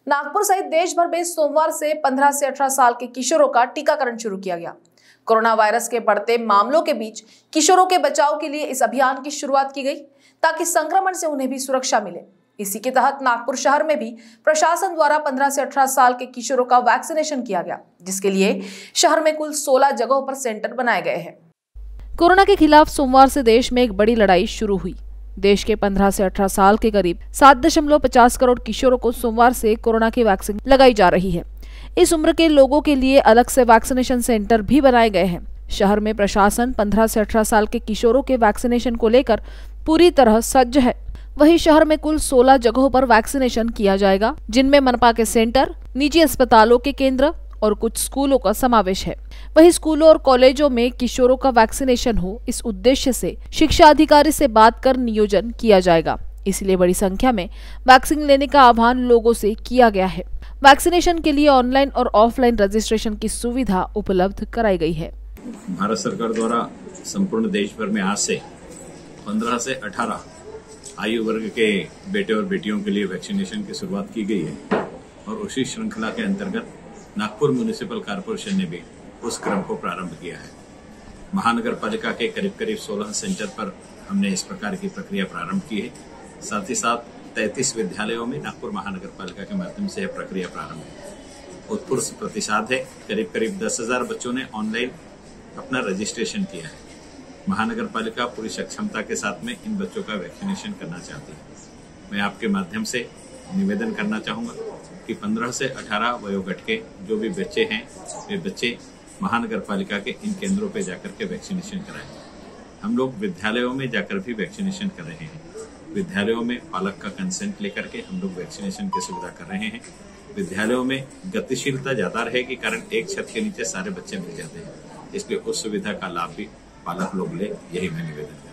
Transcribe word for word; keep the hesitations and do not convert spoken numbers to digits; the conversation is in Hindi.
नागपुर सहित देश भर में सोमवार से पंद्रह से अठारह साल के किशोरों का टीकाकरण शुरू किया गया। कोरोना वायरस के बढ़ते मामलों के बीच किशोरों के बचाव के लिए इस अभियान की शुरुआत की गई ताकि संक्रमण से उन्हें भी सुरक्षा मिले। इसी के तहत नागपुर शहर में भी प्रशासन द्वारा पंद्रह से अठारह साल के किशोरों का वैक्सीनेशन किया गया, जिसके लिए शहर में कुल सोलह जगहों पर सेंटर बनाए गए हैं। कोरोना के खिलाफ सोमवार से देश में एक बड़ी लड़ाई शुरू हुई। देश के पंद्रह से अठारह साल के करीब सात दशमलव पचास करोड़ किशोरों को सोमवार से कोरोना की वैक्सीन लगाई जा रही है। इस उम्र के लोगों के लिए अलग से वैक्सीनेशन सेंटर भी बनाए गए हैं। शहर में प्रशासन पंद्रह से अठारह साल के किशोरों के वैक्सीनेशन को लेकर पूरी तरह सज्ज है। वहीं शहर में कुल सोलह जगहों पर वैक्सीनेशन किया जाएगा, जिनमें मनपा के सेंटर, निजी अस्पतालों के केंद्र और कुछ स्कूलों का समावेश है। वहीं स्कूलों और कॉलेजों में किशोरों का वैक्सीनेशन हो, इस उद्देश्य से शिक्षा अधिकारी से बात कर नियोजन किया जाएगा। इसलिए बड़ी संख्या में वैक्सीन लेने का आह्वान लोगों से किया गया है। वैक्सीनेशन के लिए ऑनलाइन और ऑफलाइन रजिस्ट्रेशन की सुविधा उपलब्ध कराई गई है। भारत सरकार द्वारा संपूर्ण देश भर में आज से पंद्रह से अठारह आयु वर्ग के बेटे और बेटियों के लिए वैक्सीनेशन की शुरुआत की गई है और उसी श्रृंखला के अंतर्गत नागपुर म्युनिसिपल कॉर्पोरेशन ने भी उस क्रम को प्रारंभ किया है। महानगर पालिका के करीब करीब सोलह सेंटर पर हमने इस प्रकार की प्रक्रिया प्रारंभ की है। साथ ही साथ तैंतीस विद्यालयों में नागपुर महानगर पालिका के माध्यम से यह प्रक्रिया प्रारंभ है। उत्कृष्ट प्रतिशत है। करीब करीब दस हजार बच्चों ने ऑनलाइन अपना रजिस्ट्रेशन किया है। महानगर पालिका पूरी सक्षमता के साथ में इन बच्चों का वैक्सीनेशन करना चाहती है। मैं आपके माध्यम से निवेदन करना चाहूंगा कि पंद्रह से अठारह वयोगट के जो भी बच्चे हैं, वे बच्चे महानगर पालिका के इन केंद्रों पे जाकर के वैक्सीनेशन कराएं। हम लोग विद्यालयों में जाकर भी वैक्सीनेशन कर रहे हैं। विद्यालयों में पालक का कंसेंट लेकर के हम लोग वैक्सीनेशन की सुविधा कर रहे हैं। विद्यालयों में गतिशीलता ज्यादा रहेगी, कारण एक छत के नीचे सारे बच्चे मिल जाते हैं, इसलिए उस सुविधा का लाभ भी पालक लोग ले, यही मैं निवेदन करता हूं।